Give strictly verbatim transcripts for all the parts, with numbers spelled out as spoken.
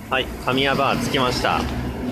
はい、神谷バー着きました。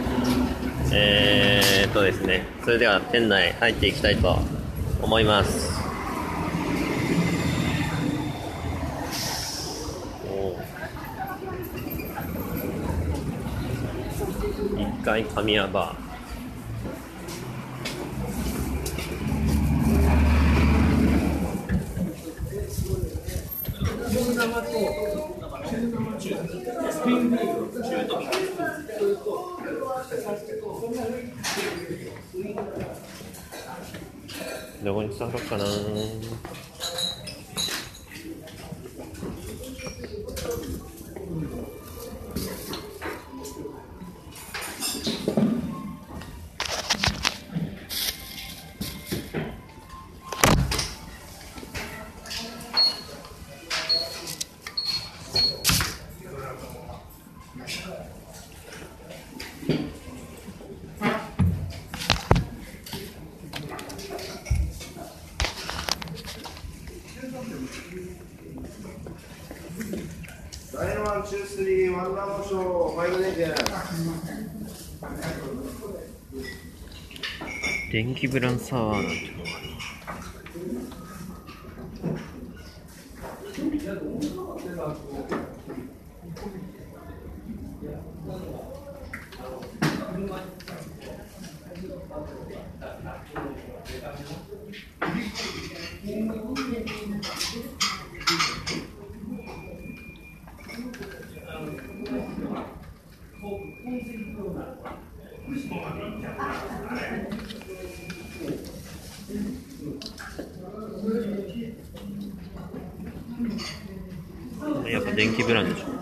えーっとですね、それでは店内入っていきたいと思います。いっかい神谷バー。どこに座ろうかな。 ダイヤワン、ツー、スリー、ワンダーモーション、ファイブネジェ電気ブランサワーなんてのがある。やっぱ電気ブランでしょ。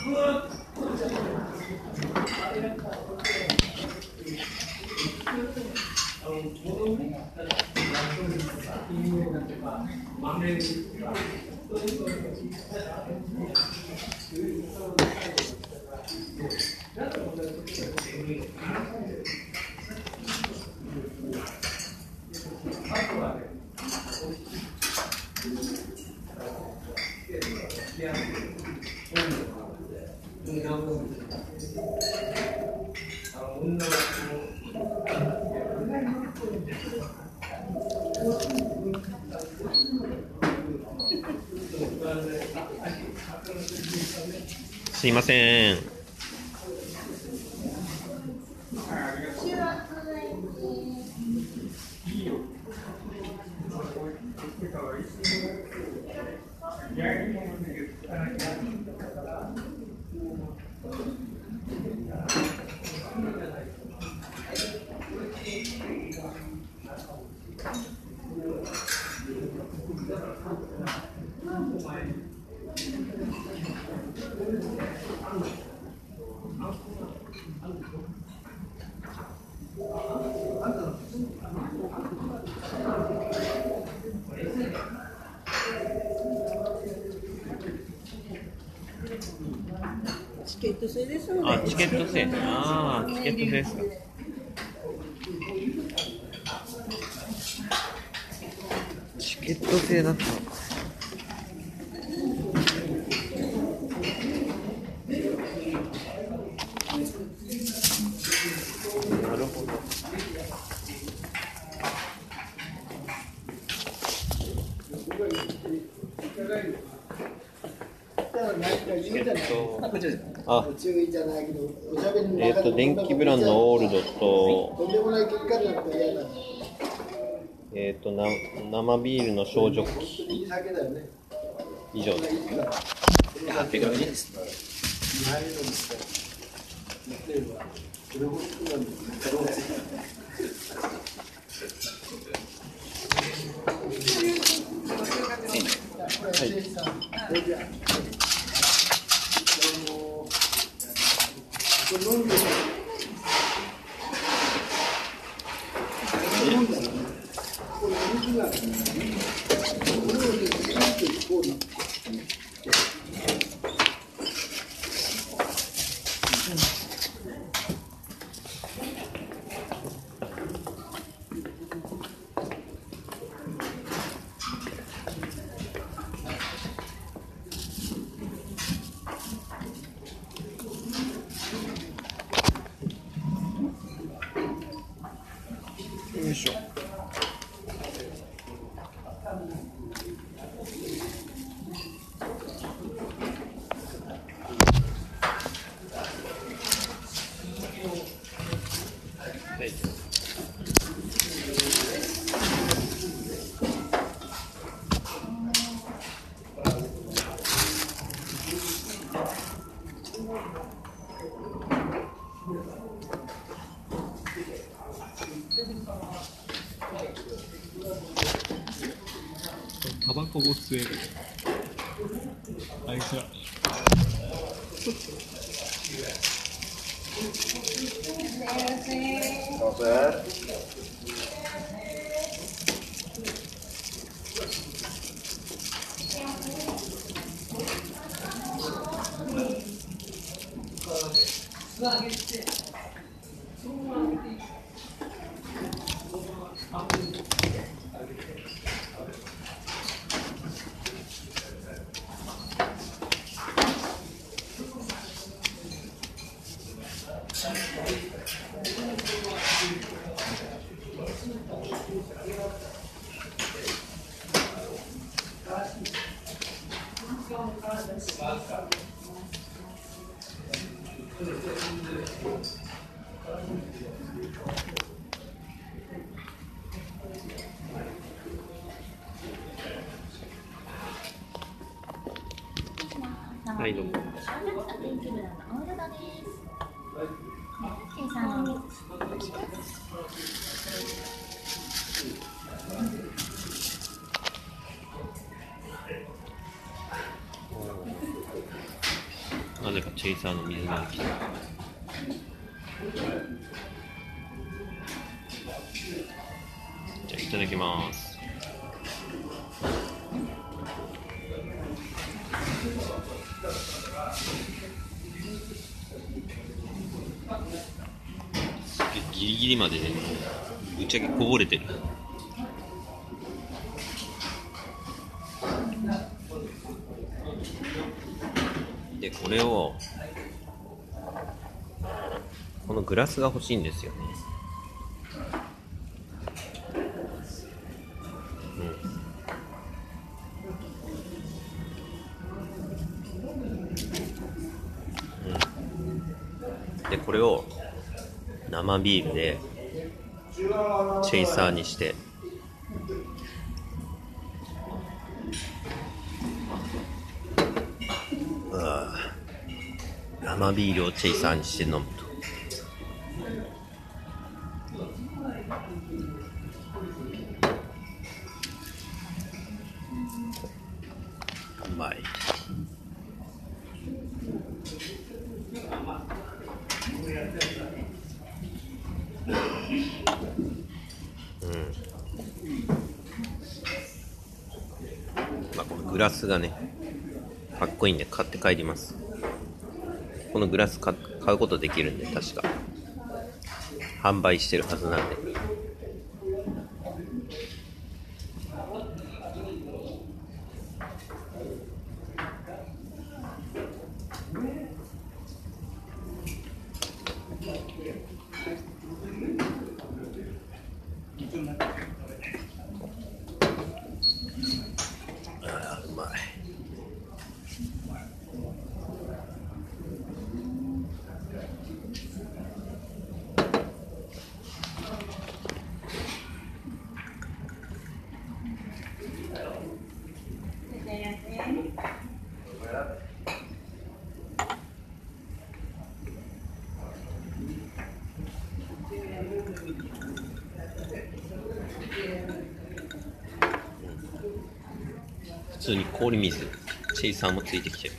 すいません。 チケット制ですので。 あ、チケット制。ああ、チケット制ですか。チケット制だったのか。なるほど。チケット。あ、えっと電気ブランのオールドと、えっとな生ビールの小ジョッキ以上です。 あ、手紙ですね。 タバコを吸える。あいつら。はい、どうも。なぜかチェイサーの水が来た。じゃあいただきます。ギリギリまでね、ぶっちゃけこぼれてる。で、これをこのグラスが欲しいんですよね。うん、うん、で、これを生ビールでチェイサーにして、あ生ビールをチェイサーにして飲むとうまい。まあ、このグラスがねかっこいいんで買って帰ります。このグラス買うことできるんで、確か販売してるはずなんで。あーうまい。普通に氷水、チェイサーもついてきてる。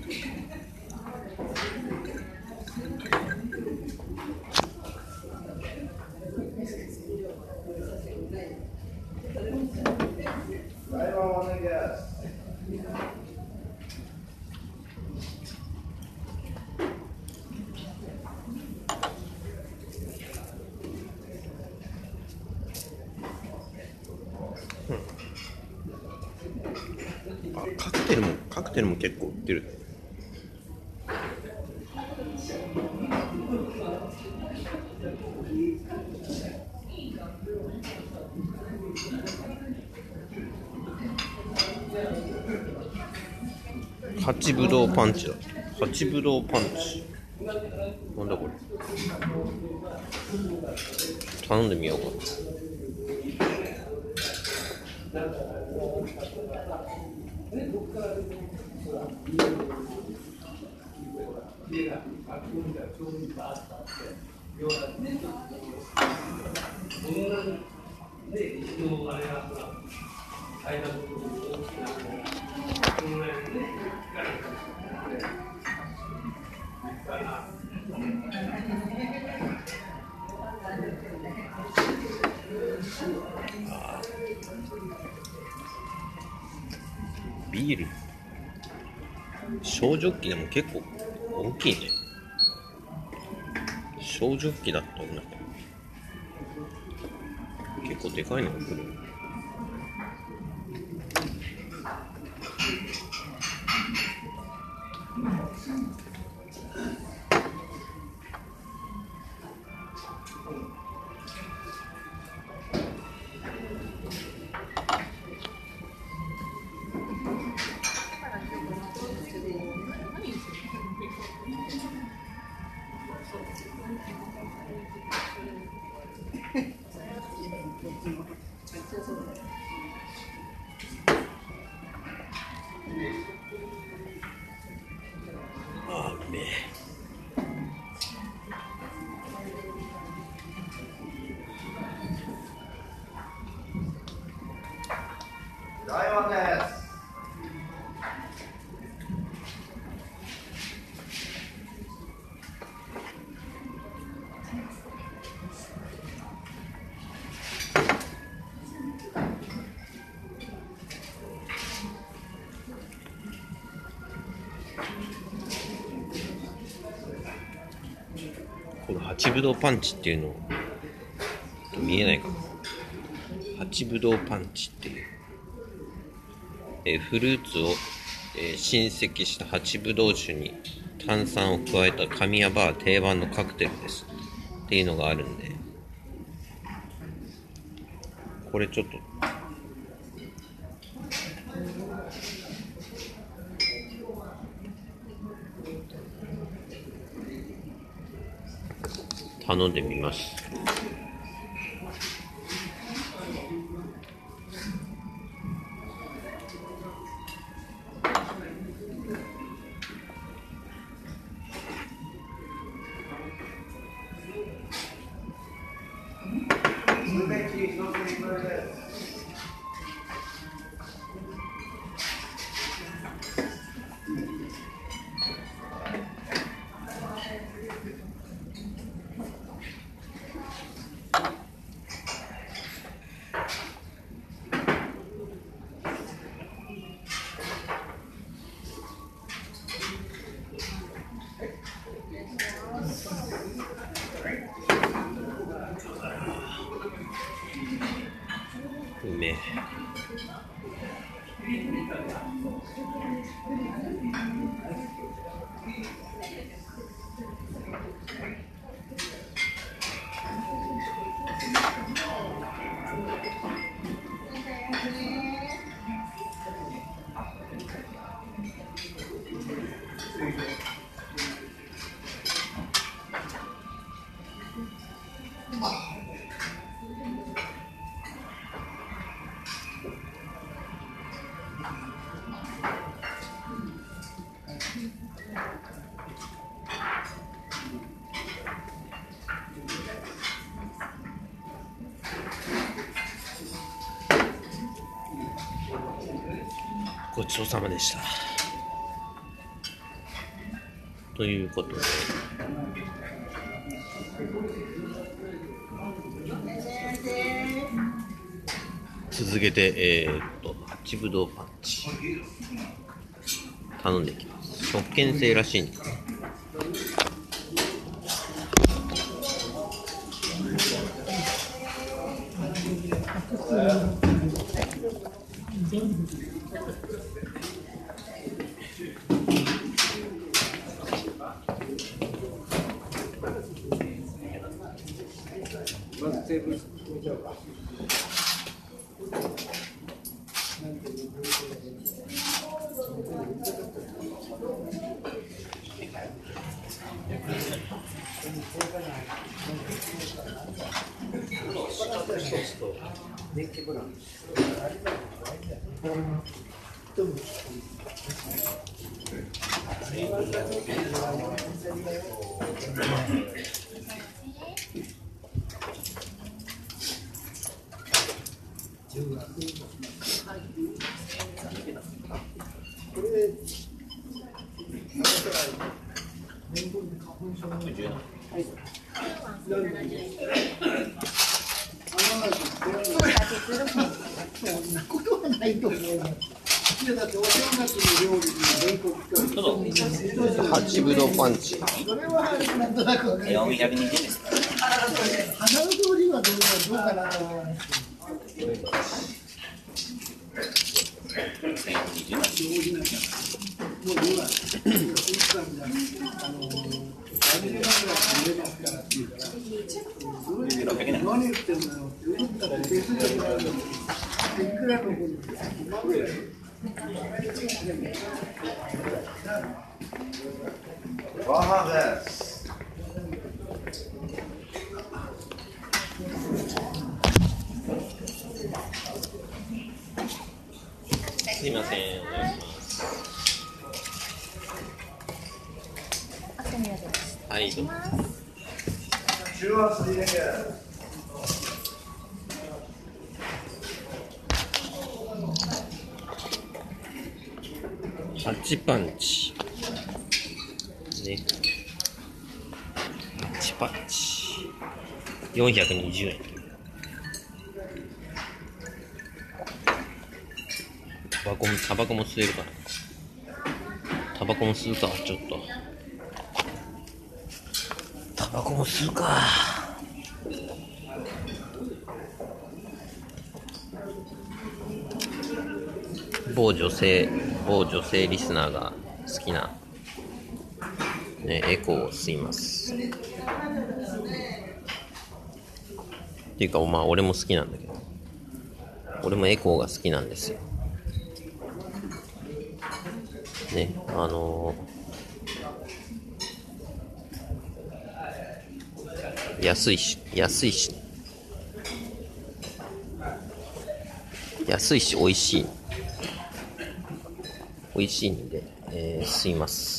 あ、カクテルもカクテルも結構売ってる。八ぶどうパンチだ。八ぶどうパンチ。なんだこれ。頼んでみようか。 ビール小ジョッキでも結構大きいね。小ジョッキだったんだけど結構でかいのが来る。あうめえ。 台湾です。 この八ぶどうパンチっていうの見えないかな。八ぶどうパンチっていう、えー、フルーツを、えー、浸積した八ぶどう酒に炭酸を加えた神谷バー定番のカクテルですっていうのがあるんで、これちょっと頼んでみます。 ステーキ一ついくらです。 うめえ。ごちそうさまでした。ということで、続けて、えー、っと、八ぶどうパンチ頼んでいきます。食券制らしいんです。 まずテーブル決めちゃうか。電気ブランド。 これそんなことはないと思う。いやだってお正月の料理にレンコン使う。 八ぶどうパンチ。 それはなんとなく分かる。 よんひゃくにじゅうえんです。 花の通りはどうどうかなと思います。 せんひゃくにじゅうえん。 もう今、あの、アメリカぐらい入れますからっていうから、 ろっぴゃくえん。 何言ってんだよって言ったら手数料があるのに、いくらの分ですバハです。 すいません、お願いします。はい、どうぞ。 中和スリーだけ。 八パンチ。ね。八パンチ。よんひゃくにじゅうえん。タバコも、タバコも吸えるかな。タバコも吸うか、ちょっと。タバコも吸うか。某女性、某女性リスナーが好きな、ね、エコーを吸います。っていうか、まあ、俺も好きなんだけど。俺もエコーが好きなんですよ。ね、あのー、安いし、安いし、安いし、美味しい。美味しいんで、えー、吸います。